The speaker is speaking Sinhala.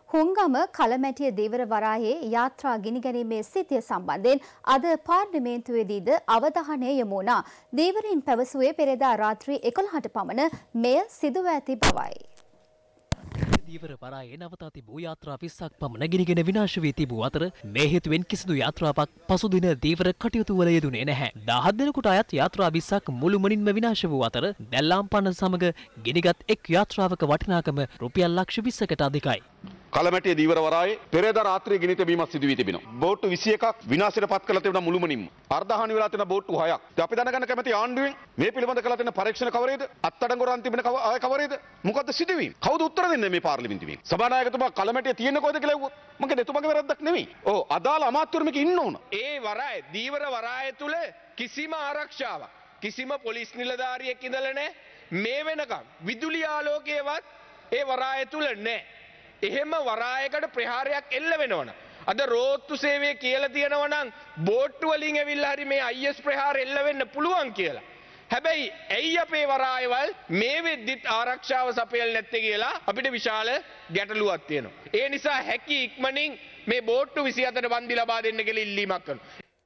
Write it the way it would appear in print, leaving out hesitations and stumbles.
හුංගම කලමැටිය දීවර වරායේ යාත්‍රා ගිනිගැනීමේ සිතිය සම්බන්ධයෙන් අද පාර්ලිමේන්තුවේදීද අවධානය යොමු වුණා. දීවරින් පැවසුවේ පෙරේදා රාත්‍රී 11ට පමණ මෙය සිදුව ඇති බවයි. දීවර වරායේ නවතා තිබූ යාත්‍රා 20ක් පමණ ගිනිගෙන විනාශ වී තිබූ අතර මේ හේතුවෙන් කිසිදු යාත්‍රාවක් පසුදින දීවර කටයුතු වල යෙදුනේ නැහැ. 17 දිනකට අයත් යාත්‍රා 20ක් මුළුමනින්ම විනාශ වූ අතර දැල්ලාම් පන්න සමග ගිනිගත් එක් යාත්‍රාවක වටිනාකම රුපියල් ලක්ෂ 20කට අධිකයි. කලමැටිය දීවර වරායේ පෙරේදා රාත්‍රියේ ගිනි තැබීමක් සිදු වී තිබෙනවා. බෝට්ටු 21ක් විනාශයට පත් කළ තිබුණා මුළුමනින්ම. අර්ධහානි වෙලා තියෙන බෝට්ටු 6ක්. ඉතින් අපි දැනගන්න කැමති ආණ්ඩුවෙන් මේ පිළිබඳ කළ තියෙන පරීක්ෂණ කවරේද? අත්අඩංගුවට තිබෙන කවරේද? මොකද්ද සිදුවීම? කවුද උත්තර දෙන්නේ මේ පාර්ලිමේන්තුවේ? සභානායකතුමා කලමැටිය තියෙන්නේ කොහෙද කියලා ඇහුවොත් මම කියන්නේ එතුමාගේ වැරද්දක් නෙමෙයි. ඔව් අදාළ අමාත්‍යවරු මේක ඉන්න ඕන. ඒ වරායේ දීවර වරාය තුල කිසිම ආරක්ෂාවක් කිසිම පොලිස් නිලධාරියෙක් ඉඳලා නැහැ. මේ වෙනකම් විදුලි ආලෝකයවත් ඒ වරාය තුල නැහැ. එහෙම වරායකට ප්‍රහාරයක් එල්ල වෙනවනම් අද රෝත්තු සේවය කියලා තියෙනවා නම් බෝට්ටු වලින් ඇවිල්ලා හරි මේ IS ප්‍රහාර එල්ල වෙන්න පුළුවන් කියලා. හැබැයි ඇයි අපේ වරායවල් මේ වෙද්දිත් ආරක්ෂාව සපයලා නැත්තේ කියලා අපිට විශාල ගැටලුවක් තියෙනවා. ඒ නිසා හැකි ඉක්මනින් මේ බෝට්ටු 24ට වන්දි ලබා දෙන්න කියලා ඉල්ලීමක් කරනවා.